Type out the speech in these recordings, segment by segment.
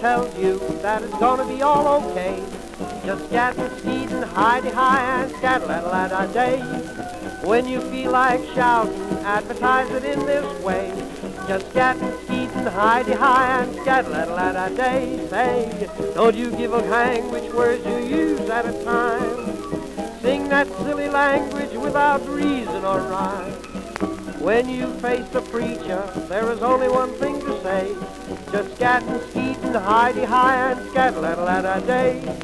tells you that it's gonna be all okay. Just scat and skeet and hidey-hi and scat-a-la-la-da-day. When you feel like shouting, advertise it in this way. Just scat and skeet and hidey-hi and scat-a-la-la-la-day. Say, don't you give a hang which words you use at a time. Sing that silly language without reason or rhyme. When you face the preacher, there is only one thing to say. Just scat and skeet and hidey-hi and scat-a-la-la-la-day.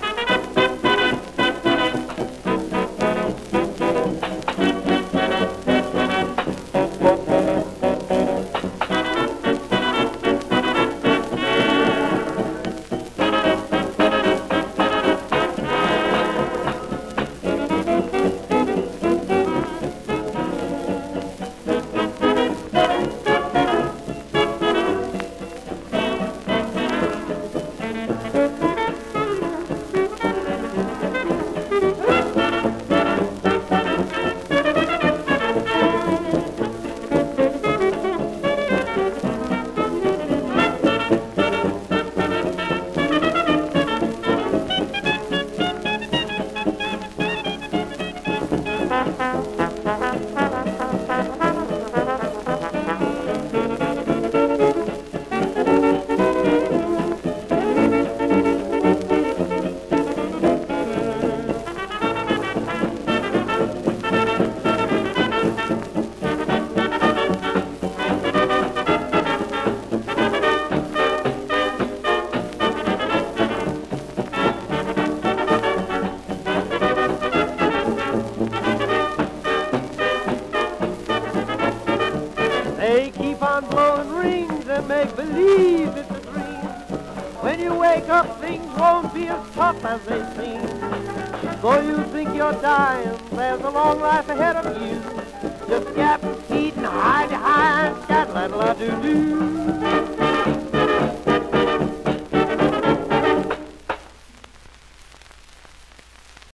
They keep on blowing rings and make believe it's a dream. When you wake up, things won't be as tough as they seem. Though you think you're dying, there's a long life ahead of you. Just scat and skeet and hide-y-hi and scat-la-la-do-do.